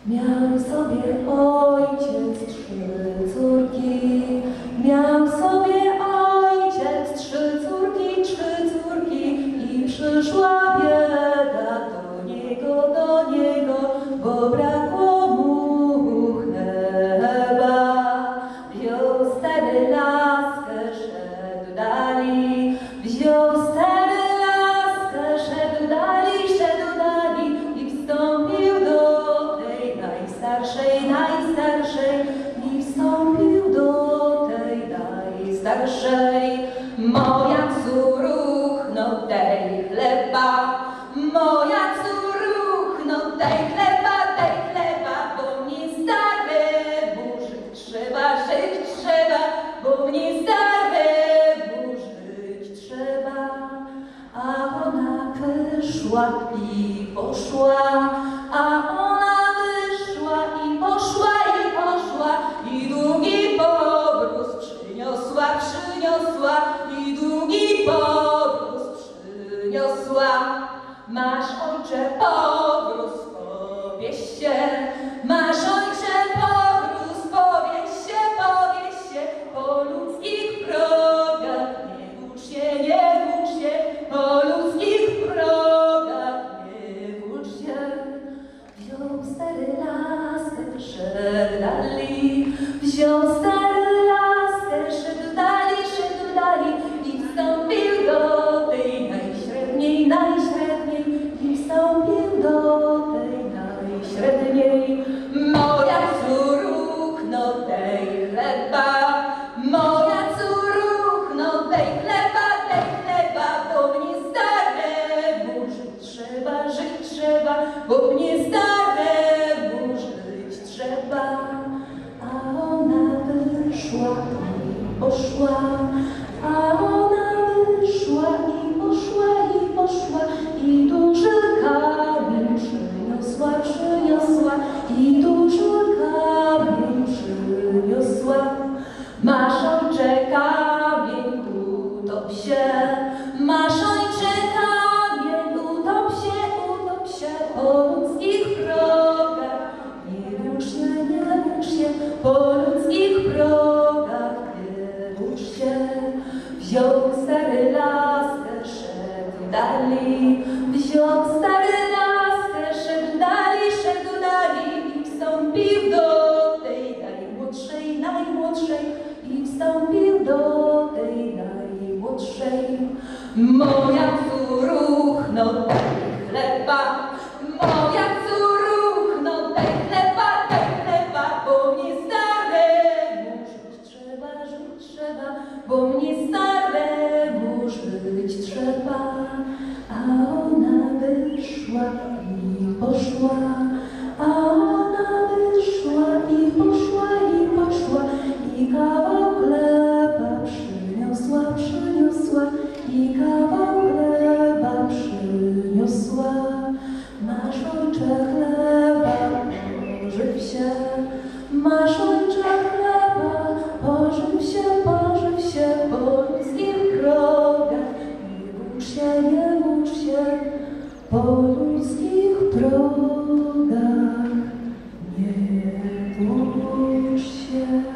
Miał sobie ojciec 3 córki, miał sobie ojciec 3 córki i przyszła bieda do niego, bo brakło mu chleba. Wziął stary laskę, szedł dali, wziął stary laskę, szedł dali i wstąpił do najstarszej i wstąpił do tej najstarszej. Moja córuchno, daj chleba, moja córuchno, daj chleba, bo mnie staremu żyć trzeba, bo mnie staremu żyć trzeba. A ona wyszła i poszła, a ona i długi powróz przyniosła, i długi powróz przyniosła. Masz, ojcze, powróz, powieś się, masz, ojcze, powróz, powieś się, po ludzkich progach nie włócz się, po ludzkich progach nie włócz się. Wziął stary laskę, szedł dali, wziął stary laskę, szedł dali i wstąpił do tej najśredniej, i wstąpił do tej najśredniej. Moja córuchno, daj chleba, moja córuchno, daj chleba, bo mnie staremu żyć trzeba, bo mnie staremu żyć trzeba. A ona wyszła i poszła, a ona wyszła i poszła i duży kamień przyniosła, i duży kamień przyniosła. Masz, ojcze, kamień, utop się, masz, ojcze, kamień, utop się, po ludzkich progach nie włócz się, po ludzkich progach nie włócz się. Wziął stary laskę, szedł dali, wziął stary laskę, szedł dali i wstąpił do tej najmłodszej, i wstąpił do tej najmłodszej. Moja córuchno, daj chleba, moja córuchno, daj chleba, bo mnie staremu żyć trzeba, bo mnie staremu żyć trzeba. A ona wyszła i poszła, a ona wyszła i poszła i kawał chleba przyniosła, i kawał chleba przyniosła. Masz, ojcze, chleba, pożyw się, masz, ojcze, chleba, pożyw się, po ludzkich progach nie włócz się, po ludzkich progach nie włócz się.